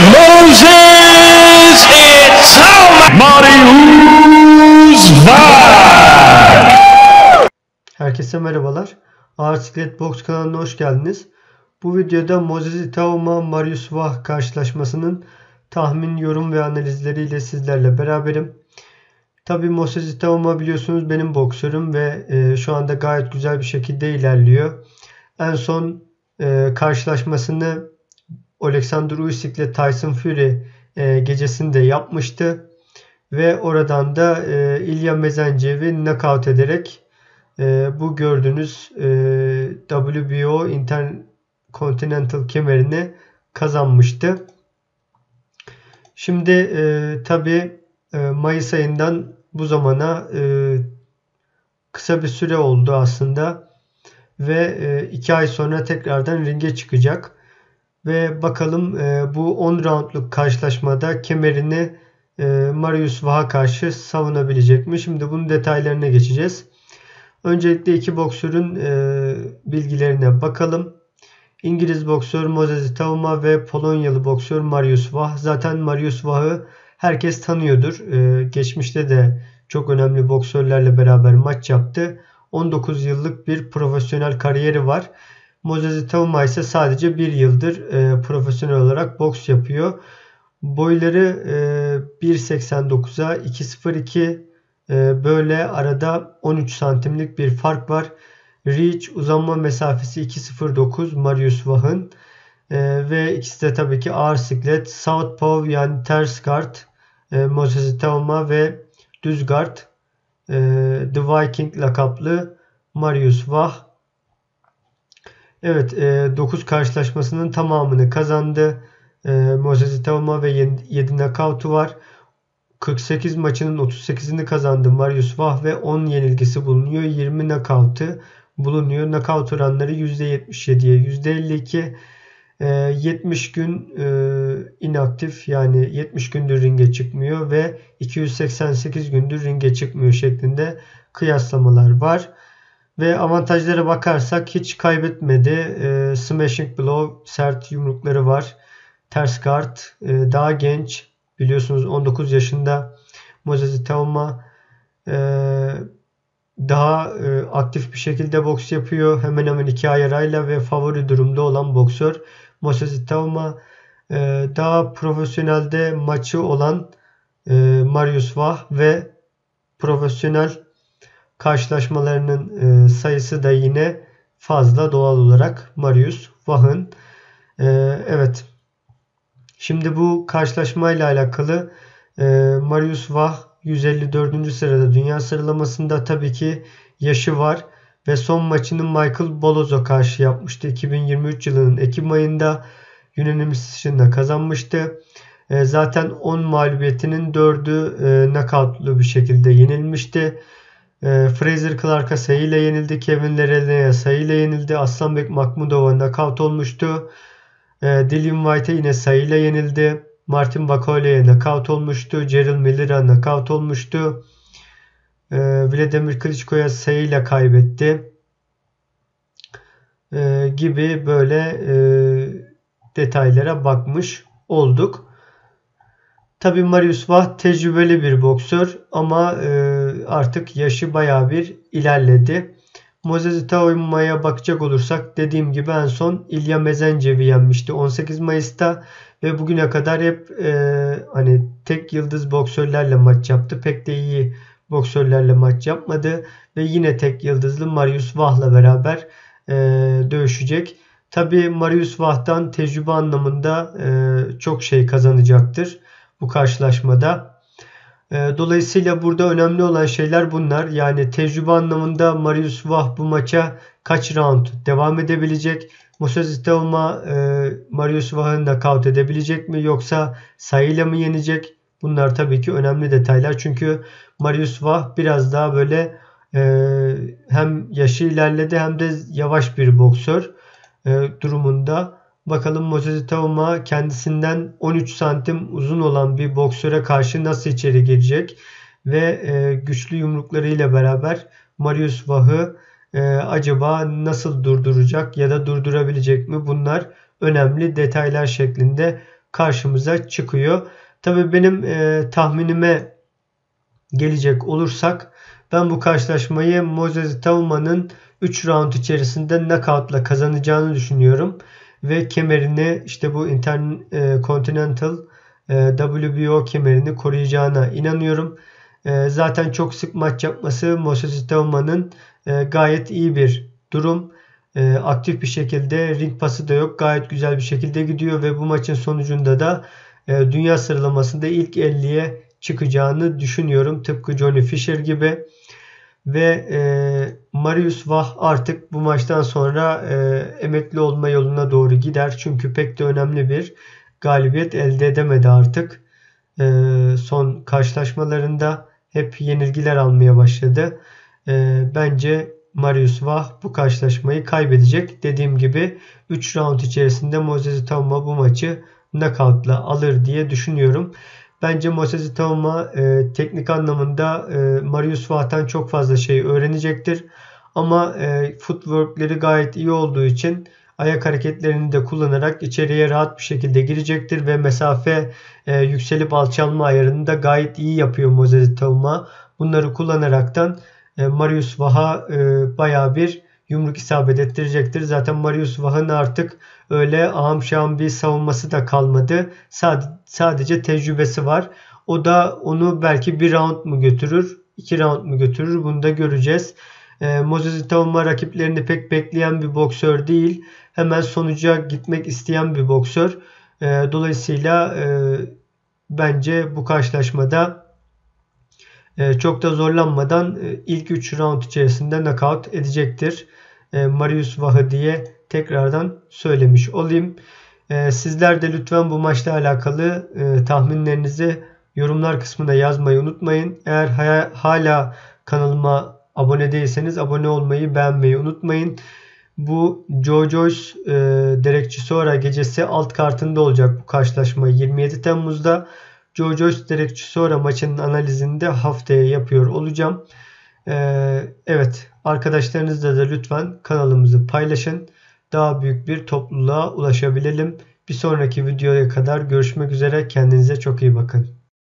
Moses Itauma. Marius Vah. Herkese merhabalar. Ağır Siklet Boks kanalına hoş geldiniz. Bu videoda Moses Itauma Marius Vah karşılaşmasının tahmin, yorum ve analizleriyle sizlerle beraberim. Tabii Moses Itauma biliyorsunuz benim boksörüm ve şu anda gayet güzel bir şekilde ilerliyor. En son karşılaşmasını Alexander Usyk ile Tyson Fury gecesinde yapmıştı. Ve oradan da İlya Mezencev'i knockout ederek bu gördüğünüz WBO Intercontinental kemerini kazanmıştı. Şimdi tabi Mayıs ayından bu zamana kısa bir süre oldu aslında ve 2 ay sonra tekrardan ringe çıkacak ve bakalım bu 10 roundluk karşılaşmada kemerini Marius Vah'a karşı savunabilecek mi? Şimdi bunun detaylarına geçeceğiz. Öncelikle iki boksörün bilgilerine bakalım. İngiliz boksör Moses Itauma ve Polonyalı boksör Marius Vah. Zaten Marius Vah'ı herkes tanıyordur. Geçmişte de çok önemli boksörlerle beraber maç yaptı. 19 yıllık bir profesyonel kariyeri var. Moses Itauma ise sadece 1 yıldır profesyonel olarak boks yapıyor. Boyları 1.89'a 2.02, böyle arada 13 santimlik bir fark var. Reach uzanma mesafesi 2.09 Marius Vah'ın ve ikisi de tabii ki ağır siklet. Southpaw yani ters guard Moses Itauma ve düz guard The Viking lakaplı Marius Vah. Evet, 9 karşılaşmasının tamamını kazandı. Moses Itauma ve 7 knockout'u var. 48 maçının 38'ini kazandı Marius Vah ve 10 yenilgisi bulunuyor. 20 knockout'u bulunuyor. Knockout oranları %77'ye %52. 70 gün inaktif, yani 70 gündür ringe çıkmıyor ve 288 gündür ringe çıkmıyor şeklinde kıyaslamalar var. Ve avantajlara bakarsak hiç kaybetmedi. Smashing blow, sert yumrukları var. Ters guard, daha genç. Biliyorsunuz 19 yaşında Moses Itauma daha aktif bir şekilde boks yapıyor. Hemen hemen 2 ay arayla ve favori durumda olan boksör Moses Itauma. Daha profesyonelde maçı olan Marius Vah ve profesyonel karşılaşmalarının sayısı da yine fazla doğal olarak Marius Vah'ın. Evet. Şimdi bu karşılaşmayla alakalı Marius Vah 154. sırada dünya sıralamasında, tabii ki yaşı var ve son maçını Michael Boloz'a karşı yapmıştı. 2023 yılının Ekim ayında unanimous decision'da kazanmıştı. Zaten 10 mağlubiyetinin 4'ü knockout'lu bir şekilde yenilmişti. Frazer Clark'a sayıyla yenildi. Kevin Lerelle'ye sayıyla yenildi. Aslanbek Makhmudov'a knockout olmuştu. Dillian White'e yine sayıyla yenildi. Martin Bakole'ye knockout olmuştu. Gerald Miller'a knockout olmuştu. Vladimir Klitschko'ya sayıyla kaybetti. Gibi böyle detaylara bakmış olduk. Tabii Marius Vah tecrübeli bir boksör ama artık yaşı bayağı bir ilerledi. Moses Itauma'ya bakacak olursak, dediğim gibi en son İlya Mezencev'i yenmişti 18 Mayıs'ta ve bugüne kadar hep hani tek yıldız boksörlerle maç yaptı. Pek de iyi boksörlerle maç yapmadı ve yine tek yıldızlı Marius Vah'la beraber dövüşecek. Tabii Marius Vah'tan tecrübe anlamında çok şey kazanacaktır bu karşılaşmada. Dolayısıyla burada önemli olan şeyler bunlar. Yani tecrübe anlamında Marius Vah bu maça kaç round devam edebilecek? Moses Itauma Marius Vah'ı knockout edebilecek mi? Yoksa sayıyla mı yenecek? Bunlar tabii ki önemli detaylar. Çünkü Marius Vah biraz daha böyle hem yaşı ilerledi hem de yavaş bir boksör durumunda. Bakalım Moses Itauma kendisinden 13 santim uzun olan bir boksöre karşı nasıl içeri girecek ve güçlü yumruklarıyla beraber Marius Vah'ı acaba nasıl durduracak ya da durdurabilecek mi? Bunlar önemli detaylar şeklinde karşımıza çıkıyor. Tabii benim tahminime gelecek olursak ben bu karşılaşmayı Moses Tauman'ın 3 round içerisinde knockout'la kazanacağını düşünüyorum. Ve kemerini işte bu Intercontinental WBO kemerini koruyacağına inanıyorum. Zaten çok sık maç yapması Moses Tauman'ın gayet iyi bir durum. Aktif bir şekilde, ring pası da yok. Gayet güzel bir şekilde gidiyor ve bu maçın sonucunda da dünya sıralamasında ilk 50'ye çıkacağını düşünüyorum. Tıpkı Johnny Fisher gibi. Ve Mariusz Wach artık bu maçtan sonra emekli olma yoluna doğru gider. Çünkü pek de önemli bir galibiyet elde edemedi artık. Son karşılaşmalarında hep yenilgiler almaya başladı. Bence Mariusz Wach bu karşılaşmayı kaybedecek. Dediğim gibi 3 round içerisinde Moses Tauma bu maçı knockout'la alır diye düşünüyorum. Bence Moses Tauma teknik anlamında Mariusz Wach'tan çok fazla şey öğrenecektir. Ama footwork'leri gayet iyi olduğu için ayak hareketlerini de kullanarak içeriye rahat bir şekilde girecektir ve mesafe yükselip alçalma ayarını da gayet iyi yapıyor Moses Tauma. Bunları kullanaraktan Mariusz Wach'a bayağı bir yumruk isabet ettirecektir. Zaten Mariusz Wach'ın artık öyle ahım şahım bir savunması da kalmadı. Sadece tecrübesi var. O da onu belki bir round mu götürür, 2 round mu götürür, bunu da göreceğiz. Moses Tauma rakiplerini pek bekleyen bir boksör değil. Hemen sonuca gitmek isteyen bir boksör. Dolayısıyla bence bu karşılaşmada çok da zorlanmadan ilk 3 round içerisinde knockout edecektir Mariusz Wach'ı diye tekrardan söylemiş olayım. Sizler de lütfen bu maçla alakalı tahminlerinizi yorumlar kısmına yazmayı unutmayın. Eğer hala kanalıma abone değilseniz abone olmayı, beğenmeyi unutmayın. Bu Joe Joyce Derek Chisora gecesi alt kartında olacak bu karşılaşma 27 Temmuz'da. Joe Joyce Derek Chisora maçının analizini de haftaya yapıyor olacağım. Evet, arkadaşlarınızla da lütfen kanalımızı paylaşın. Daha büyük bir topluluğa ulaşabilelim. Bir sonraki videoya kadar görüşmek üzere. Kendinize çok iyi bakın.